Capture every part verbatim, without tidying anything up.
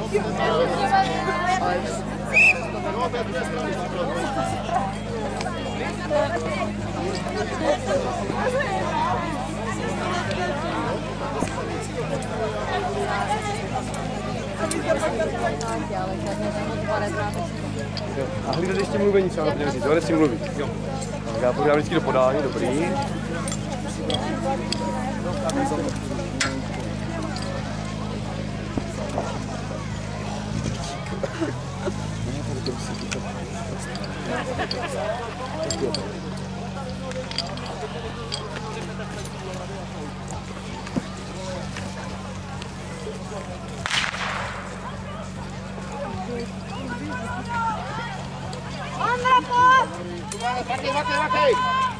A hlídat ještě mluvení třeba na říct, ale si mluví. Jo. Tak já podívám vždycky do podání, dobrý. Andra, pojď! Vakej, vakej, vakej!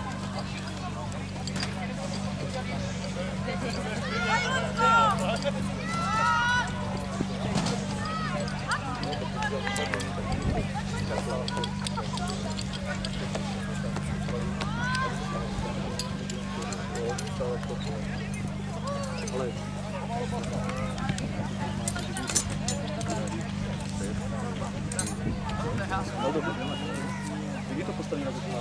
Jak je to postavené na začátku?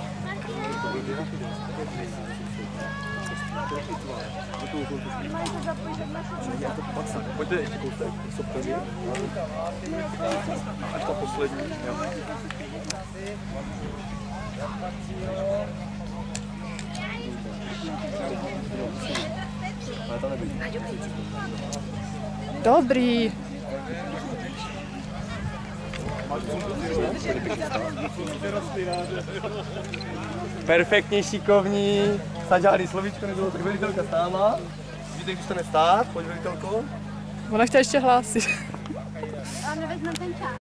Pojďte ještě kousek, stopte. Až ta poslední. Dobrý. Perfektní, šikovní. Snad žádný slovíčko nebylo, tak velitelka stála. Vidíte, když zůstane stát, pojď velitelko. Ona chce ještě hlásit. A nevezmeme ten čas.